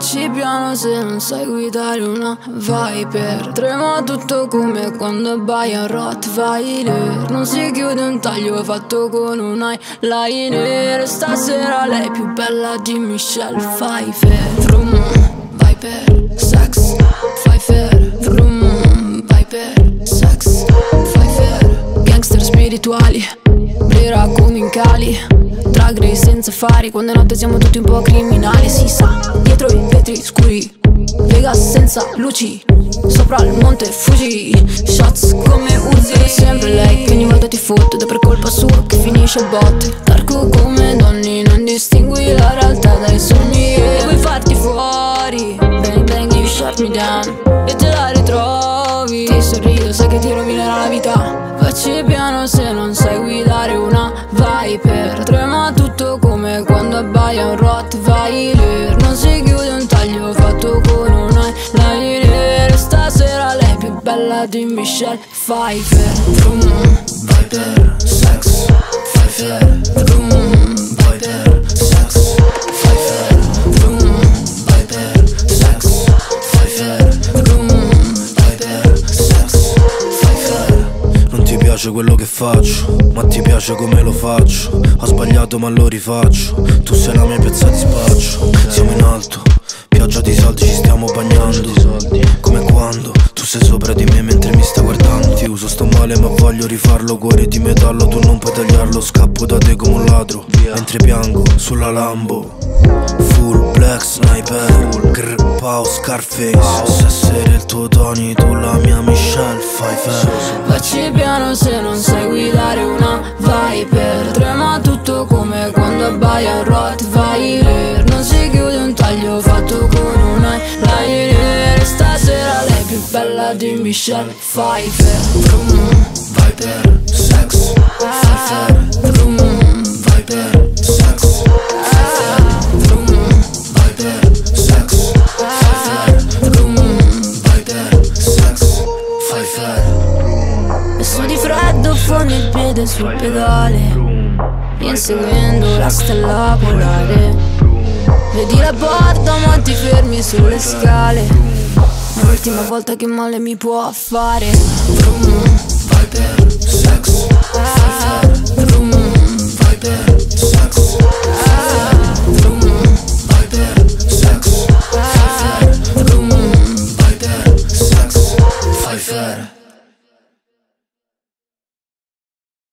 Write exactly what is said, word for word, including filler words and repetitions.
Facci piano se non sai guidare una Viper. Trema tutto come quando abbaia un Rottweiler. Non si chiude un taglio fatto con un eyeliner. Stasera lei è più bella di Michelle Pfeiffer. Vroom, Viper, sex, Pfeiffer. Vroom, Viper, sex, Pfeiffer. Gangster spirituali, brera come in cali, drag race senza fari, quando è notte siamo tutti un po' criminali. Si sa, dietro i vetri scuri, Vegas senza luci, sopra il monte Fuji, shots come Uzi. È sempre lei che ogni volta ti fotte, ed è per colpa sua che finisce a botte. Darko come Donny, non distingui la realtà dai sogni. E vuoi farti fuori, bang bang you shut me down, e te la ritrovi. Ti sorrido, sai che ti rovinerà la vita. Facci piano se non sai guidare una Viper. Trema tutto come quando abbaia un Rottweiler. Non si chiude un taglio fatto con un eyeliner. Stasera lei è più bella di Michelle Pfeiffer. Vroom, Viper, sex, Pfeiffer. Vroom, Viper, sex, Pfeiffer. Vroom, Viper, sex, Pfeiffer. Vroom, Viper, sex, Pfeiffer. Non ti piace quello che faccio, ma ti piace come lo faccio. Ho sbagliato ma lo rifaccio, tu sei la mia piazza di spaccio. Siamo in alto, pioggia di soldi, ci stiamo bagnando. Come quando tu sei sopra di me mentre mi stai guardando. Ti uso, sto male ma voglio rifarlo. Cuore di metallo, tu non puoi tagliarlo. Scappo da te come un ladro, mentre piango sulla Lambo. Full black sniper, grr, Pau, Scarface. Posso essere il tuo Tony, tu la mia Michelle Pfeiffer. Facci piano se non sai guidare una Viper. Trema tutto come quando abbaia un Rottweiler. Non si chiude un taglio fatto con un eyeliner. Stasera lei è più bella di Michelle Pfeiffer. Vroom, Viper, sex, Pfeiffer. Vroom, Viper, sex, Pfeiffer. Vroom, Viper, sex, Pfeiffer. Vroom, Viper, sex, Pfeiffer. E su di freddo fondi il piede sul pedale, inseguendo la stella polare. Vedi la porta ma ti fermi sulle scale. È l'ultima volta che male mi può fare. Vroom, Viper,